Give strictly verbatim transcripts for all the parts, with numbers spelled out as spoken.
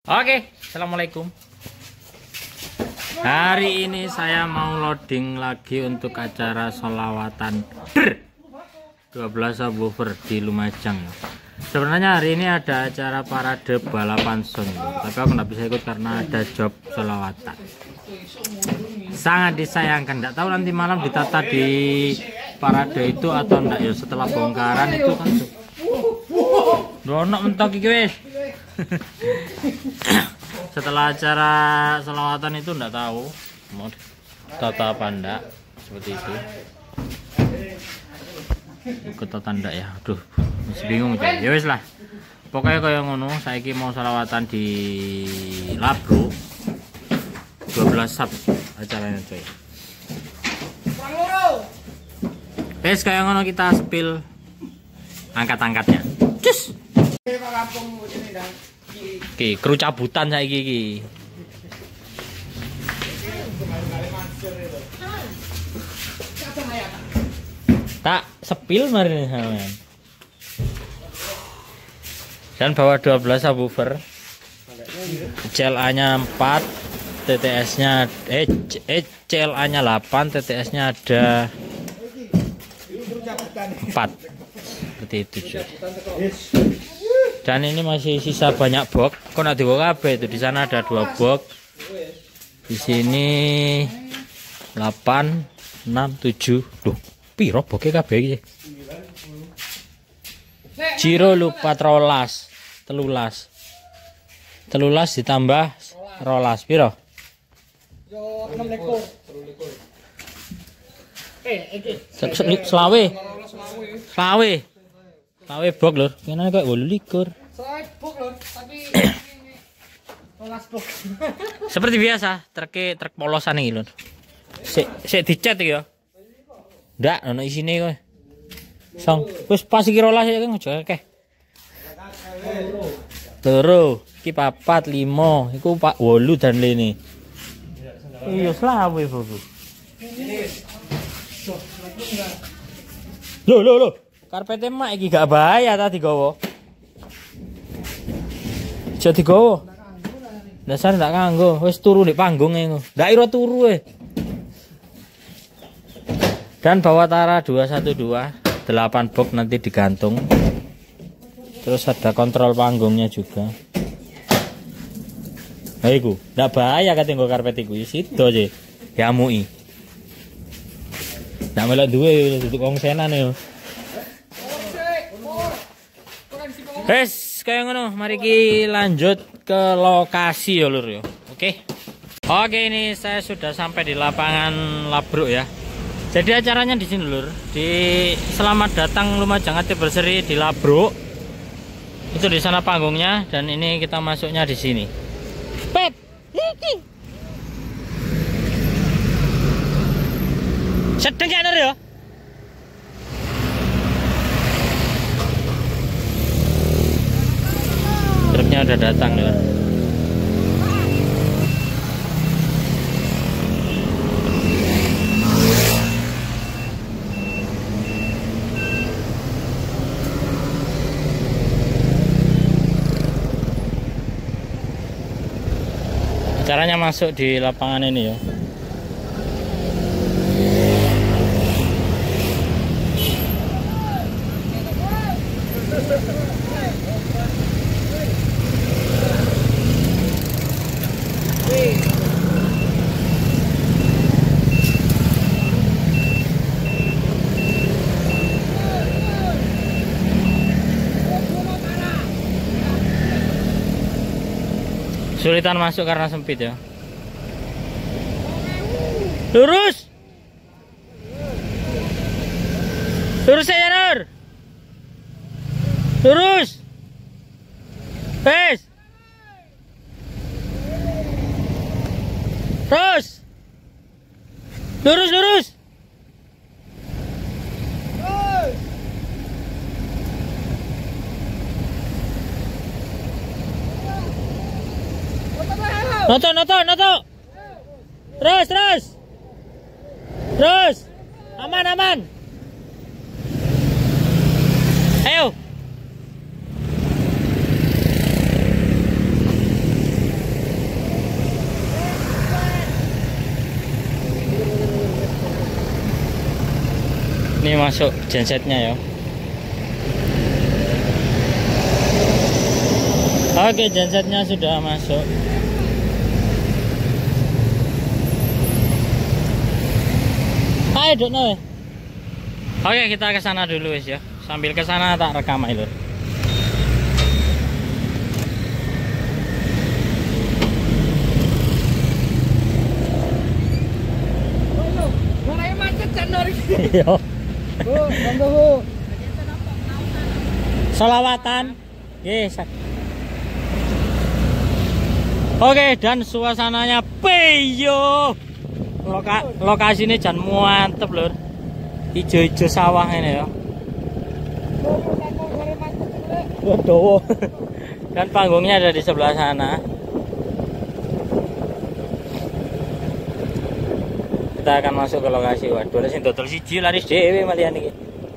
Oke, assalamualaikum. Hari ini saya mau loading lagi untuk acara sholawatan dua belas subwoofer di Lumajang. Sebenarnya hari ini ada acara parade balapan sound, tapi aku nggak bisa ikut karena ada job sholawatan. Sangat disayangkan. Nggak tahu nanti malam ditata di parade itu atau enggak ya, setelah bongkaran itu kan. Donok mentok iki wis. Setelah acara selawatan itu enggak tahu mau tata apa enggak, seperti itu. Ikut tata enggak ya? Aduh, masih bingung coy. Ya wis lah. Pokoknya kayak ngono, saiki mau selawatan di Labro. dua belas sub acaranya coy. Wes kayak ngono kita spill angkat-angkatnya. Cus. Oke, kru cabutan saiki iki. Tak sepil mari sampean. Dan bawa dua belas subwoofer. C L A-nya empat, T T S-nya eh, eh C L A-nya delapan, T T S-nya ada empat. Seperti itu cuy. Dan ini masih sisa banyak box. Kok nak dibawa kabeh itu? Di sana ada dua box. Di sini delapan, enam, tujuh. Duh, piro boke kabeh iki? Jiro lupa rolas, telulas. Telulas ditambah rolas piro? Yo enam ekor. Eh, iki. Selawe. Selawe. Selawe box lur. Kene kok wolu likur. Selawe box lur, tapi rolas box. Seperti biasa, truk truk polosan iki lur. Sik sik dicet iki ya. Ndak ono isine kowe. Song, wis pas iki rolas ya kan aja akeh. Loro, iki papat, lima, iku pak wolu dan lene. Iya selawe bobo. Loh loh loh. Karpete mak iki gak bahaya ta digawa. Aja digawa. Dasar ndak kanggo, wis turu di panggung e. Ndak ira turu e. Dan bawa Tara dua satu dua, delapan box nanti digantung. Terus ada kontrol panggungnya juga. Nah iku, ndak bahaya kate nggo karpet iku sido aja. Diamui. Ndak melok duwe duduk wong senan yo. Wes, kayak ngono, mari kita lanjut ke lokasi ya lur ya. Oke. Oke, ini saya sudah sampai di lapangan Labro ya. Jadi acaranya di sini lur, di Selamat Datang Lumajang Anniversary di Labro. Itu di sana panggungnya dan ini kita masuknya di sini. Pep. Sedeng ya lur ya. Truknya udah datang ya. Caranya masuk di lapangan ini ya. Sulitan masuk karena sempit ya. Lurus. Lurus ya Nur. Lurus. Pes. Terus. Lurus lurus. Noto, noto, noto. Terus, terus. Terus. Aman, aman. Ayo. masuk gensetnya ya. Oke, gensetnya sudah masuk. Ayo dok no. Oke, kita ke sana dulu wis ya. Sambil ke sana tak rekam aja lur. Mulai macet kan dari. Iya. Bu, tunggu Bu. Selawatan. Yes. Oke, dan suasananya peyo. Loka, lokasi ini jan mantep lur. Ijo-ijo sawah ini ya. Waduh. Dan panggungnya ada di sebelah sana. Kita akan masuk ke lokasi. Waduh, sing dodol siji laris dhewe malian iki.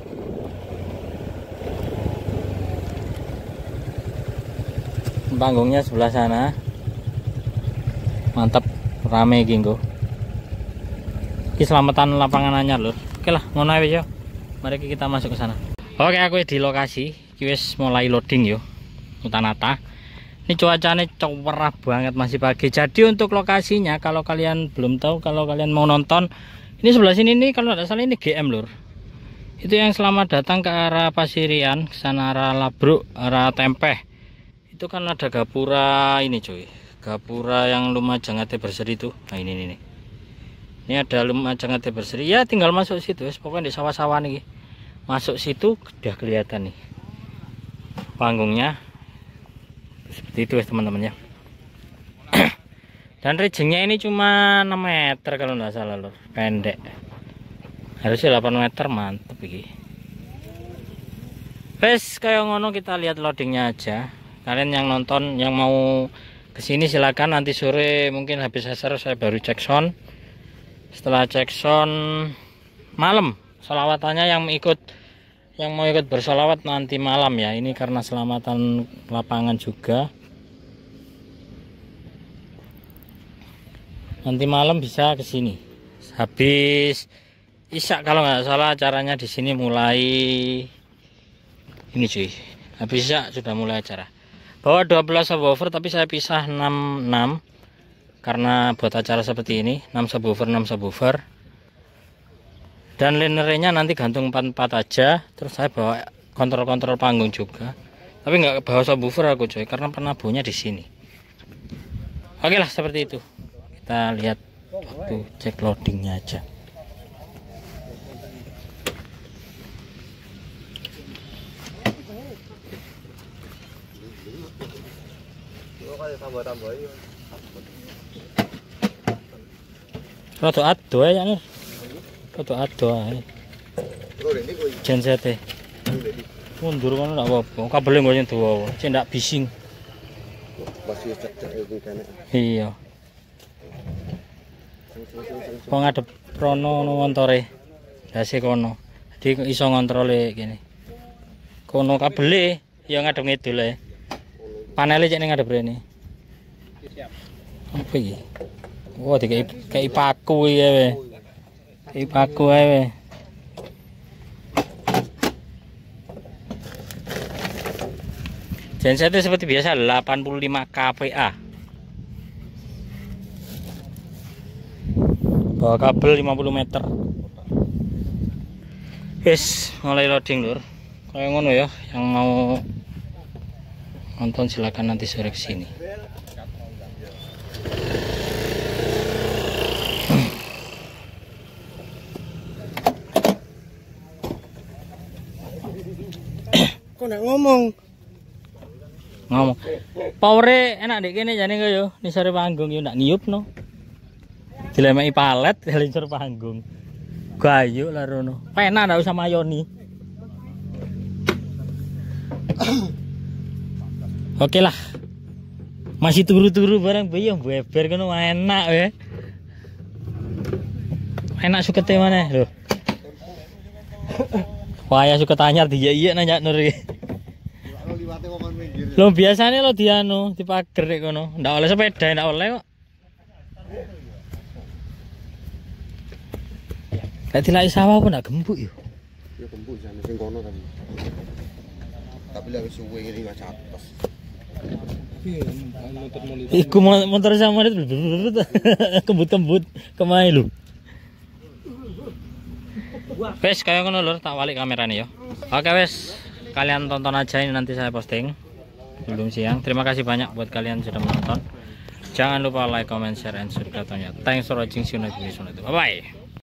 Panggungnya sebelah sana. Mantap, rame iki nggo. Iki selamatan lapangan anyar lur. Oke lah, ngono ae yo. Mari kita masuk ke sana. Oke, aku di lokasi. Iki wis mulai loading yo. Utanata. Ini cuacanya cerah banget, masih pagi. Jadi untuk lokasinya, kalau kalian belum tahu, kalau kalian mau nonton, ini sebelah sini nih, kalau tidak salah ini G M lur. Itu yang selamat datang ke arah Pasirian, ke sana arah Labruk, arah Tempeh. Itu kan ada gapura ini cuy. Gapura yang Lumajang Ate Berseri itu. Nah ini nih. Ini, ini ada Lumajang Ate Berseri. Ya tinggal masuk situ, pokoknya di sawah-sawah nih. Masuk situ udah kelihatan nih panggungnya seperti itu teman-teman ya. Dan rejengnya ini cuma enam meter kalau nggak salah lor, pendek. Harusnya delapan meter, mantep iki. Wes kayak ngono, kita lihat loadingnya aja. Kalian yang nonton yang mau kesini silakan, nanti sore mungkin habis asar saya baru cek sound. Setelah cek sound malam selawatannya yang ikut yang mau ikut bersolawat nanti malam ya. Ini karena selamatan lapangan juga. Nanti malam bisa ke sini. Habis isya kalau nggak salah acaranya di sini mulai ini cuy. Habis isya sudah mulai acara. Bawa dua belas subwoofer tapi saya pisah enam enam karena buat acara seperti ini, enam subwoofer enam subwoofer. Dan linernya nanti gantung empat empat aja. Terus saya bawa kontrol-kontrol panggung juga. Tapi nggak bawa subwoofer aku coy, karena penabuhnya di sini. Oke lah seperti itu. Kita lihat waktu cek loadingnya aja. Rada ado ya nih. Rada ado ae. Gensete. Mundur kan enggak apa-apa. Kabelnya nggak nyentuh wae. Cek ndak bising. Masih cek-cek iki kan. Iya. Wong ngadep rono ngontore. Dase kono. Jadi iso ngontrole kene. Kono kabele ya ngadep ngidul ae. Panele cek ning ngadep rene. Siap. Apa iki? Wah, dikei kei paku iki wae. Kei paku wae. Gensetnya seperti biasa delapan puluh lima K V A. Bawa kabel lima puluh meter. Yes, mulai loading lur. Kayak ngono ya, yang mau nonton silakan nanti sore kesini. Kok nggak ngomong? Ngomong. Powere enak dek kene jane kok yo, nisore panggung yo ndak niupno. Dilemeki palet nisor panggung. Gayu lah rono. Penak ndak usah mayoni. Oke lah. Masih turu-turu barang bayi yang beber kono enak we. Enak sukete mana lho. Wah ya suket anyar dia iya nanya nur iki. Lo biasanya lo dianu dipager nek kono. Ndak oleh sepeda, ndak oleh kok. Lek dilaki sawah apa ndak gembuk yo. Ya kembung sana sing kono tadi. Tapi lagi suwe ini enggak catos. Iku motor sama itu kembut-kembut kemai lu. Wes kayak ngono lur, tak balik kameranya ya. Oke wes, kalian tonton aja ini nanti saya posting belum siang. Terima kasih banyak buat kalian sudah menonton. Jangan lupa like, comment, share, and subscribe. Thanks for watching. See you next video. Bye bye.